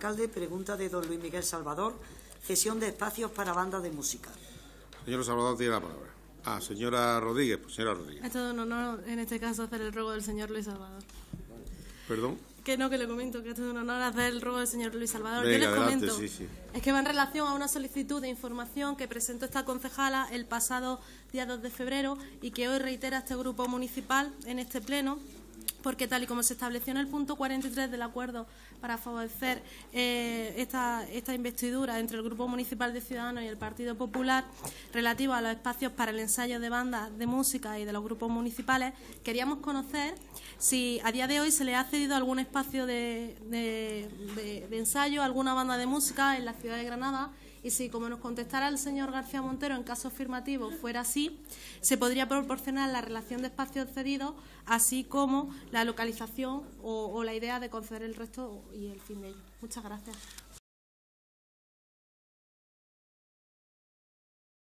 alcalde, pregunta de don Luis Miguel Salvador, cesión de espacios para bandas de música. Señor Salvador tiene la palabra. Señora Rodríguez, pues señora Rodríguez. Es todo un honor en este caso hacer el ruego del señor Luis Salvador. ¿Perdón? Que no, que le comento, que es todo un honor hacer el ruego del señor Luis Salvador. Venga, yo les adelante, comento, sí. Es que va en relación a una solicitud de información que presentó esta concejala el pasado día 2 de febrero y que hoy reitera este grupo municipal en este pleno, porque tal y como se estableció en el punto 43 del acuerdo para favorecer esta investidura entre el Grupo Municipal de Ciudadanos y el Partido Popular relativo a los espacios para el ensayo de bandas de música y de los grupos municipales, queríamos conocer si a día de hoy se le ha cedido algún espacio de ensayo a alguna banda de música en la ciudad de Granada, y si, como nos contestara el señor García Montero, en caso afirmativo fuera así, se podría proporcionar la relación de espacios cedidos, así como la localización o la idea de conceder el resto y el fin de ello. Muchas gracias.